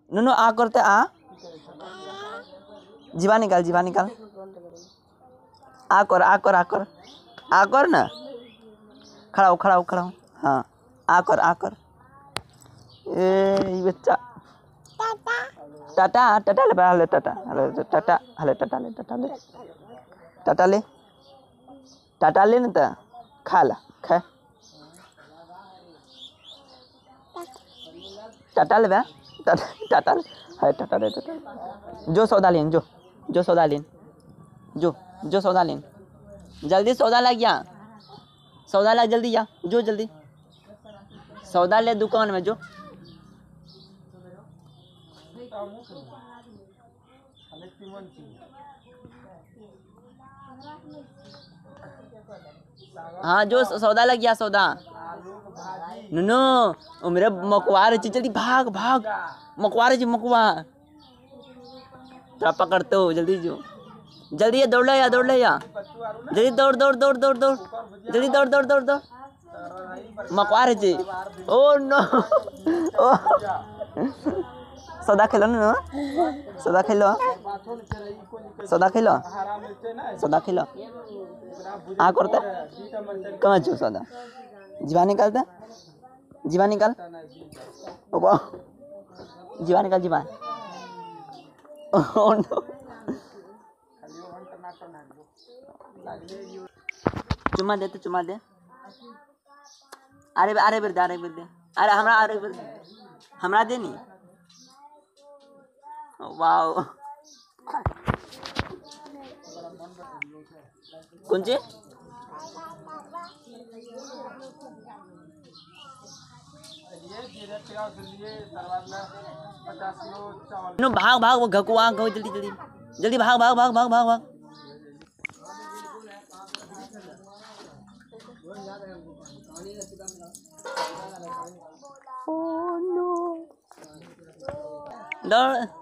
नुनू आ करते आ, जीवा निकाल आ कर ना, खड़ा हो हाँ आ कर ए बच्चा टाटा ले हले टाटा ले ना तो खा टाटा ले टाटा ले जो सौदा लेन जो सौदा लेन जल्दी सौदा लग गया, सौदा लग जल्दी जा, जो जल्दी सौदा ले दुकान में जो। हाँ जो सौदा लग गया सौदा। नुनू मेरे मकवार जल्दी भाग मकवार मकवा पकड़ते हो जल्दी जो जल्दी ये दौड़ ले या जल्दी दौड़ जल्दी दौड़ मकवार जी। ओ नो सौदा खेलो ना, सौदा खेलो आ करते कहाँ जो सौदा जीवा निकाल जीवा ओ नो चुम्मा दे अरे बेर दे अरे हमरा दे नी वाओ कौन ची भाग वो घकुआ जल्दी भाग Oh no!